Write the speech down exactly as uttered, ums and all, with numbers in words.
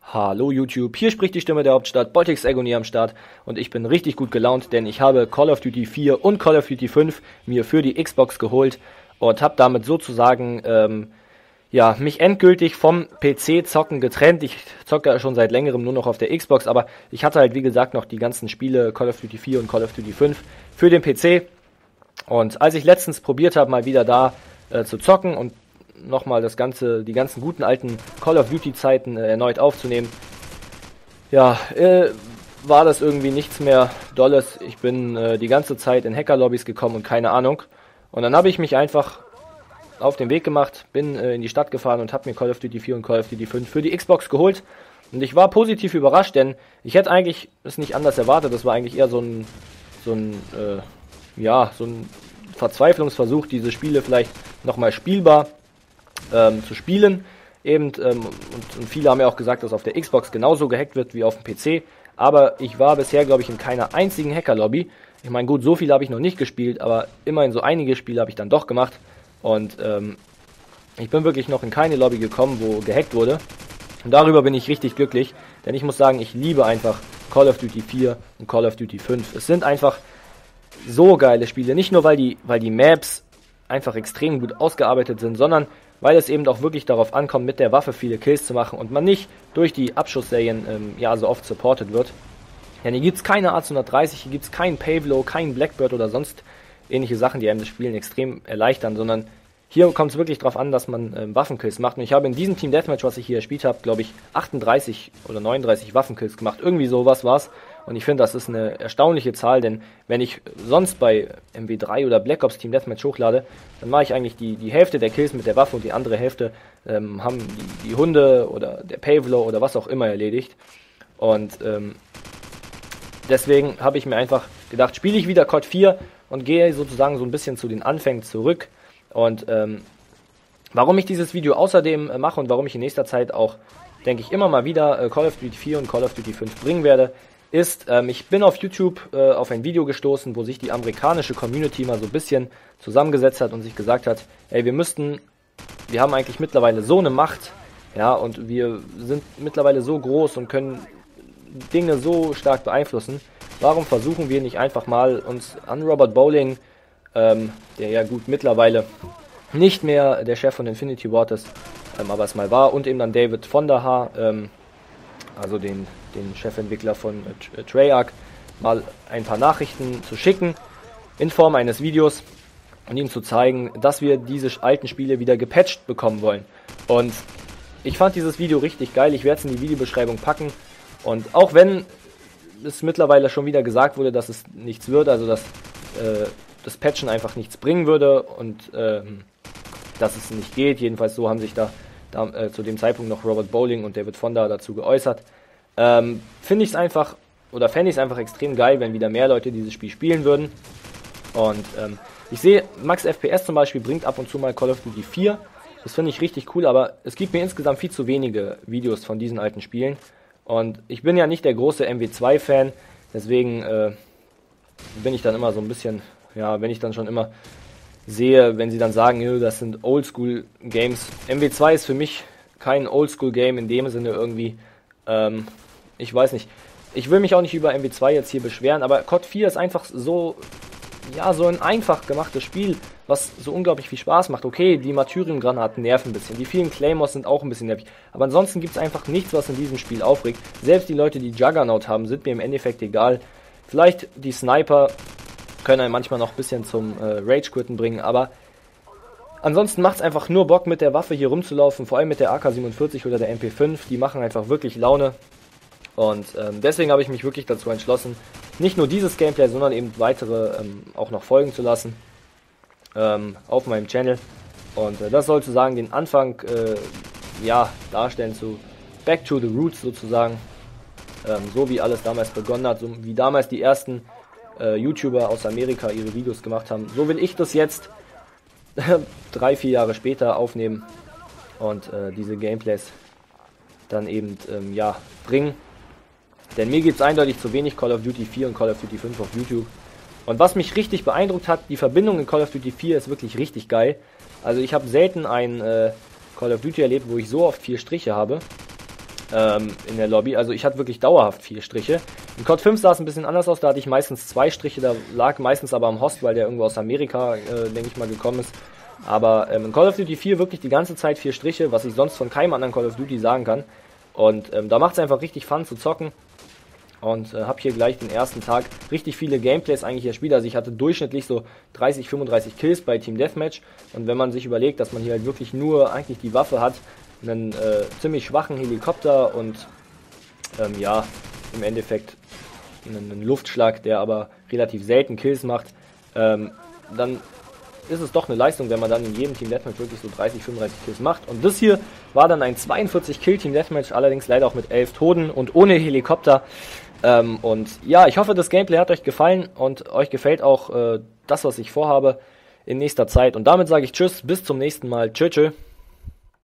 Hallo YouTube, hier spricht die Stimme der Hauptstadt, Boltix Agony am Start und ich bin richtig gut gelaunt, denn ich habe Call of Duty vier und Call of Duty fünf mir für die Xbox geholt und habe damit sozusagen ähm, ja, mich endgültig vom P C-Zocken getrennt. Ich zocke ja schon seit längerem nur noch auf der Xbox, aber ich hatte halt wie gesagt noch die ganzen Spiele Call of Duty vier und Call of Duty fünf für den P C. Und als ich letztens probiert habe, mal wieder da äh, zu zocken und nochmal das ganze, die ganzen guten alten Call of Duty Zeiten äh, erneut aufzunehmen, ja, äh, war das irgendwie nichts mehr Dolles. Ich bin äh, die ganze Zeit in Hacker-Lobbys gekommen und keine Ahnung. Und dann habe ich mich einfach auf den Weg gemacht, bin äh, in die Stadt gefahren und habe mir Call of Duty vier und Call of Duty fünf für die Xbox geholt. Und ich war positiv überrascht, denn ich hätte eigentlich es nicht anders erwartet. Das war eigentlich eher so ein, so ein, äh, ja, so ein Verzweiflungsversuch, diese Spiele vielleicht nochmal spielbar ähm, zu spielen. Eben, ähm, und, und viele haben ja auch gesagt, dass auf der Xbox genauso gehackt wird wie auf dem P C. Aber ich war bisher, glaube ich, in keiner einzigen Hacker-Lobby. Ich meine, gut, so viel habe ich noch nicht gespielt, aber immerhin so einige Spiele habe ich dann doch gemacht. Und ähm, ich bin wirklich noch in keine Lobby gekommen, wo gehackt wurde. Und darüber bin ich richtig glücklich, denn ich muss sagen, ich liebe einfach Call of Duty vier und Call of Duty fünf. Es sind einfach so geile Spiele, nicht nur weil die, weil die Maps einfach extrem gut ausgearbeitet sind, sondern weil es eben auch wirklich darauf ankommt, mit der Waffe viele Kills zu machen und man nicht durch die Abschussserien ähm, ja so oft supported wird. Denn hier gibt es keine A hundertdreißig, hier gibt es keinen Pavelo, keinen Blackbird oder sonst ähnliche Sachen, die einem das Spielen extrem erleichtern, sondern hier kommt es wirklich darauf an, dass man ähm, Waffenkills macht. Und ich habe in diesem Team Deathmatch, was ich hier gespielt habe, glaube ich, achtunddreißig oder neununddreißig Waffenkills gemacht. Irgendwie sowas war's. Und ich finde, das ist eine erstaunliche Zahl, denn wenn ich sonst bei M W drei oder Black Ops Team Deathmatch hochlade, dann mache ich eigentlich die, die Hälfte der Kills mit der Waffe und die andere Hälfte ähm, haben die, die Hunde oder der Pavelo oder was auch immer erledigt. Und ähm, deswegen habe ich mir einfach gedacht, spiele ich wieder C O D vier und gehe sozusagen so ein bisschen zu den Anfängen zurück. Und ähm, warum ich dieses Video außerdem äh, mache und warum ich in nächster Zeit auch, denke ich, immer mal wieder äh, Call of Duty vier und Call of Duty fünf bringen werde, ist, ähm, ich bin auf YouTube äh, auf ein Video gestoßen, wo sich die amerikanische Community mal so ein bisschen zusammengesetzt hat und sich gesagt hat, ey, wir müssten, wir haben eigentlich mittlerweile so eine Macht, ja, und wir sind mittlerweile so groß und können Dinge so stark beeinflussen, warum versuchen wir nicht einfach mal uns an Robert Bowling, ähm, der ja gut mittlerweile nicht mehr der Chef von Infinity Ward ist, ähm, aber es mal war, und eben dann David Fonderhaar, ähm, also den, den Chefentwickler von äh, Treyarch, mal ein paar Nachrichten zu schicken in Form eines Videos und ihm zu zeigen, dass wir diese alten Spiele wieder gepatcht bekommen wollen. Und ich fand dieses Video richtig geil, ich werde es in die Videobeschreibung packen. Und auch wenn es mittlerweile schon wieder gesagt wurde, dass es nichts wird, also dass äh, das Patchen einfach nichts bringen würde und äh, dass es nicht geht, jedenfalls so haben sich da, da äh, zu dem Zeitpunkt noch Robert Bowling und David Fonda dazu geäußert, ähm, finde ich es einfach, oder fände ich es einfach extrem geil, wenn wieder mehr Leute dieses Spiel spielen würden. Und ähm, ich sehe, Max F P S zum Beispiel bringt ab und zu mal Call of Duty vier, das finde ich richtig cool, aber es gibt mir insgesamt viel zu wenige Videos von diesen alten Spielen. Und ich bin ja nicht der große M W zwei Fan, deswegen äh, bin ich dann immer so ein bisschen, ja, wenn ich dann schon immer sehe, wenn sie dann sagen, ja, das sind Oldschool-Games. M W zwei ist für mich kein Oldschool-Game in dem Sinne irgendwie, ähm, ich weiß nicht. Ich will mich auch nicht über M W zwei jetzt hier beschweren, aber C O D vier ist einfach so, ja, so ein einfach gemachtes Spiel, was so unglaublich viel Spaß macht. Okay, die Martyrium-Granaten nerven ein bisschen, die vielen Claymores sind auch ein bisschen nervig, aber ansonsten gibt es einfach nichts, was in diesem Spiel aufregt. Selbst die Leute, die Juggernaut haben, sind mir im Endeffekt egal. Vielleicht die Sniper können einen manchmal noch ein bisschen zum äh, Rage-Quitten bringen, aber ansonsten macht es einfach nur Bock, mit der Waffe hier rumzulaufen, vor allem mit der A K siebenundvierzig oder der M P fünf, die machen einfach wirklich Laune. Und ähm, deswegen habe ich mich wirklich dazu entschlossen, nicht nur dieses Gameplay, sondern eben weitere ähm, auch noch folgen zu lassen ähm, auf meinem Channel. Und äh, das soll sozusagen den Anfang äh, ja, darstellen zu Back to the Roots sozusagen. Ähm, so wie alles damals begonnen hat, so wie damals die ersten äh, YouTuber aus Amerika ihre Videos gemacht haben. So will ich das jetzt drei, vier Jahre später aufnehmen und äh, diese Gameplays dann eben ähm, ja, bringen. Denn mir gibt es eindeutig zu wenig Call of Duty vier und Call of Duty fünf auf YouTube. Und was mich richtig beeindruckt hat, die Verbindung in Call of Duty vier ist wirklich richtig geil. Also ich habe selten ein äh, Call of Duty erlebt, wo ich so oft vier Striche habe. ähm, in der Lobby. Also ich hatte wirklich dauerhaft vier Striche. In C O D fünf sah es ein bisschen anders aus, da hatte ich meistens zwei Striche, da lag meistens aber am Host, weil der irgendwo aus Amerika, äh, denke ich mal, gekommen ist. Aber ähm, in Call of Duty vier wirklich die ganze Zeit vier Striche, was ich sonst von keinem anderen Call of Duty sagen kann. Und ähm, da macht es einfach richtig Fun zu zocken. Und äh, habe hier gleich den ersten Tag richtig viele Gameplays eigentlich erspielt. Also ich hatte durchschnittlich so dreißig, fünfunddreißig Kills bei Team Deathmatch. Und wenn man sich überlegt, dass man hier halt wirklich nur eigentlich die Waffe hat, einen äh, ziemlich schwachen Helikopter und ähm, ja, im Endeffekt einen, einen Luftschlag, der aber relativ selten Kills macht, ähm, dann ist es doch eine Leistung, wenn man dann in jedem Team Deathmatch wirklich so dreißig, fünfunddreißig Kills macht. Und das hier war dann ein zweiundvierzig Kill Team Deathmatch, allerdings leider auch mit elf Toten und ohne Helikopter. Ähm, und ja, ich hoffe, das Gameplay hat euch gefallen und euch gefällt auch äh, das, was ich vorhabe in nächster Zeit. Und damit sage ich Tschüss, bis zum nächsten Mal. Tschö, tschö.